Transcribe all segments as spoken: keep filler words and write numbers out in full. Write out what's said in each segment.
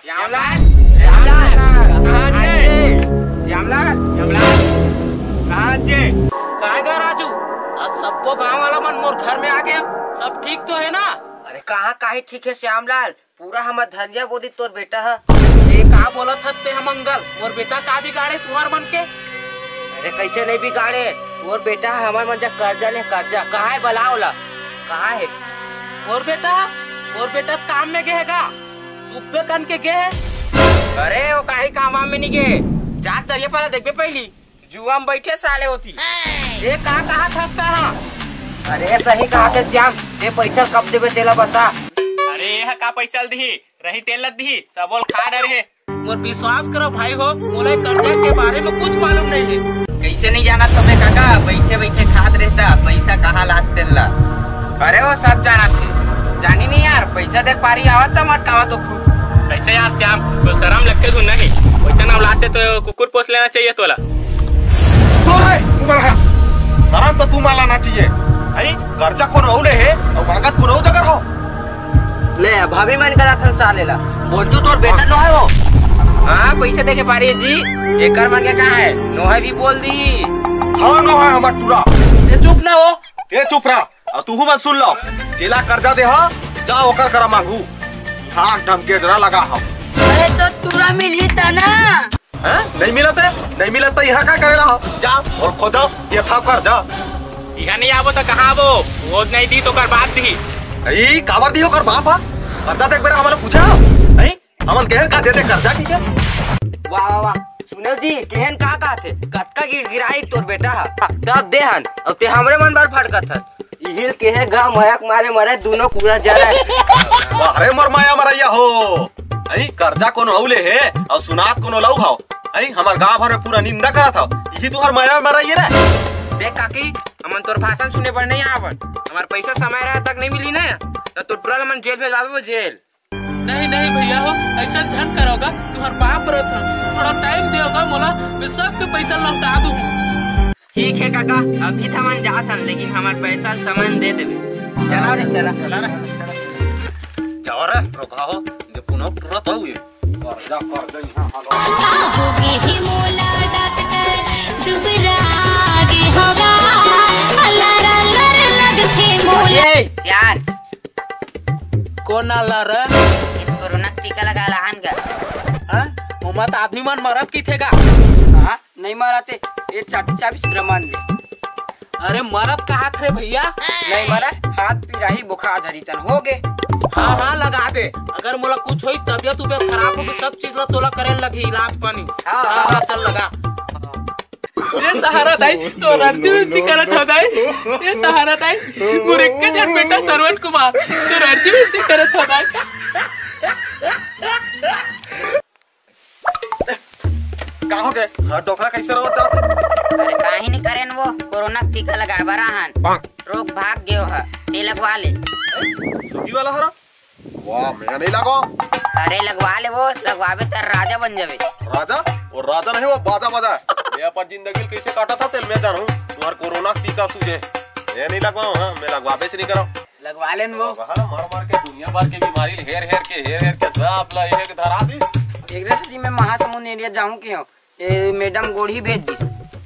श्यामलाल, श्यामलाल, कहाँ जे? श्यामलाल, श्यामलाल, कहाँ जे? कहाँ गया राजू? आज सबको गांव वाला मन मोर घर में आ गया। सब ठीक तो है ना? अरे कहाँ काहे ठीक है श्यामलाल, पूरा हमार धनिया बोदी तोर बेटा है। ये कहा बोला था ते हम मंगल मोर बेटा का बिगाड़े तुहार मन के? अरे कैसे नहीं बिगाड़े, तोर बेटा हमार मन जा कर्जा ले कर्जा। कहाँ है बलाओला, कहाँ है मोर बेटा? मोर बेटा काम में गएगा, सुबह कन के गए। अरे वो काहे काम में नहीं गए, जा दरिया पर देखबे पहली जुआ में बैठे साले होती। ये कहाँ कहाँ फंसता है? अरे सही कहा थे श्याम, ये पैसा कब देवे तेला बता। अरे यह का पैसा दी रही तेल दी सबोल खा डरे। मोर विश्वास करो भाई हो, मोला कर्जा के बारे में कुछ मालूम नहीं है। कैसे नहीं जाना तुम्हें काका, बैठे बैठे खात रहता पैसा कहाँ लात तेला। अरे वो सब जाना थे, जानी नहीं यार, पैसा देख पारी आवत तो मत कावा तो खूब। कैसे यार श्याम, तो शर्म लगते तू नहीं? पैसा ना उला से तो कुकुर पोस लेना चाहिए तोला। शर्म तो तू माला ना चाहिए। आई कर्जा को रौले है और मांगत को रौ जगह हो। ले भाभी मन करा था सालेला, बोलतू तोर बेटा नो है वो। हाँ पैसा देके पारी है जी, एक मांगे कहाँ है, नो है भी बोल दी। हाँ नो है हमार टूरा। ये चुप ना हो, ये चुप रहा और तू मत सुन लो। जेला कर्जा दे हा जा ओकर करा मांगू, हाँ धमके जरा लगा हो। अरे तो टूरा मिली था ना? हैं नहीं मिला थे, नहीं मिला तो यहाँ क्या करेला हो? जा और खोजो ये था कर्जा। यहाँ नहीं आवो तो कहाँ आवो, वो नहीं दी तो कर बात दी। आई काबर दी होकर बाप हा कर्जा देख बेरा हमारे पूछा नहीं, हमन कहन का दे दे कर्जा की क्या? वाह वाह वाह, सुनो जी केहन कहा कहा थे, कतका गिर गिराई तोर बेटा हा तब देहन और ते हमरे मन बार फटकत है। इहिल के है गा मयक मारे मरे दोनों पूरा जला। अरे मर माया मरैया हो। आई कर्जा कोनो हौले है और सुनात कोनो लऊ हो। आई हमार गांव भर में पूरा निंदा करा था, यही तुहर माया मरैया रे। देख काकी, हमन तोर भाषण सुने पर नहीं आवत, हमार पैसा समय रहे तक नहीं मिली ना तो तू तुरंत मन जेल भेज दो जेल। नहीं नहीं भैया हो, ऐसा झन करोगा तुहार बाप रहा था, थोड़ा टाइम देगा मोला, मैं सबके पैसा लौटा दूँ। ठीक है काका, अभी तो मन जात हन, लेकिन हमार पैसा समय दे देबे। चला रे चला चला रे जाओ रे रोका हो जे पुनः तुरंत हो ये कर्जा कर्जा यहां हालो होगी ही मोला डॉक्टर दुबरा आगे होगा अल्लाह अल्लाह लगथे मोला। ए यार कौन आला रे? कोरोना टीका लगा लहन का। हां मोमत आदमी मन मरत की थेगा? हां नहीं मरते, ये चाटी चाबी प्रमाण दे। अरे मरत कहा थे भैया? नहीं मरा, हाथ पिराही बुखार धरी तन हो गए। हाँ हाँ लगा दे, अगर मोला कुछ होई तबियत उबियत खराब होगी सब चीज ला तोला करे लगी इलाज पानी। हाँ, हाँ हाँ चल लगा। ये सहारा दाई तो रर्ती विनती करत हो दाई, ये सहारा दाई मुरक्के जन बेटा सरवन कुमार तो रर्ती विनती करत हो दाई। का हो गए डॉक्टर कैसे रहो जा? अरे काहे नहीं करेन वो कोरोना टीका लगाए बराहन, रोग भाग गयो है, ते लगवा ले। सूजी वाला हरा वाह मैं नहीं लगो। अरे लगवा ले, वो लगवाबे तर राजा बन जावे। राजा? और राजा नहीं वो बाजा बाजा है। मैं पर जिंदगी कैसे काटा था तेल में जानू, तुम्हार कोरोना टीका सूझे मैं नहीं लगवाऊं। हां मैं लगवाबे च नहीं करो। लगवा लेन वो मार मार के दुनिया भर के बीमारी हेर हेर के हेर हेर के सब ला एक धरा दी। एक रस्ती में महासमुंद एरिया जाऊं के हो, ए मैडम गोड़ी भेज दी।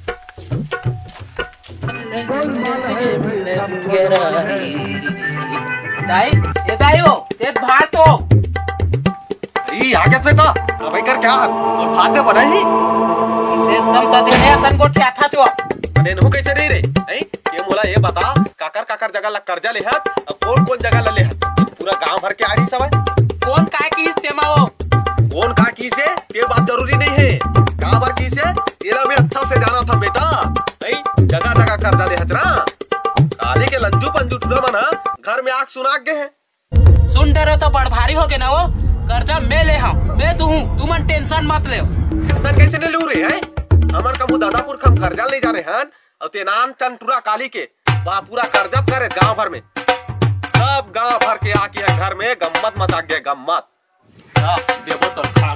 दाई ये दाई हो तेज भात हो। ई आगे से का भाई कर क्या तो भाते बना ही इसे एकदम तो देने असन को ठिया था तो अरे नु कैसे नहीं रे? नहीं के मोला ये बता काकर काकर जगह ला कर्जा लेहत और कौन कौन जगह ला लेहत, पूरा गांव भर के आ रही सब है। कौन काय की इस्तेमा हो, कौन का की से ये बात जरूरी नहीं है, गांव भर की से तेरा भी अच्छा से जाना था बेटा। नहीं जगह जगह कर्जा लेहत ना, काले के लंजू पंजू टूरा मना घर में आग सुना गए हैं। सुन डरे तो बड़ भारी हो गए ना वो, कर्जा मैं ले हाँ मैं तू हूँ, तू मन टेंशन मत ले। टेंशन कैसे नहीं लू रे है? हमार कबू दादापुर खम कर्जा ले जाने हैं और तेनान चंटूरा काली के वहाँ पूरा कर्जा करे गांव भर में, सब गांव भर के आके घर में गम्मत मचा गए गम्मत। देवो तो खा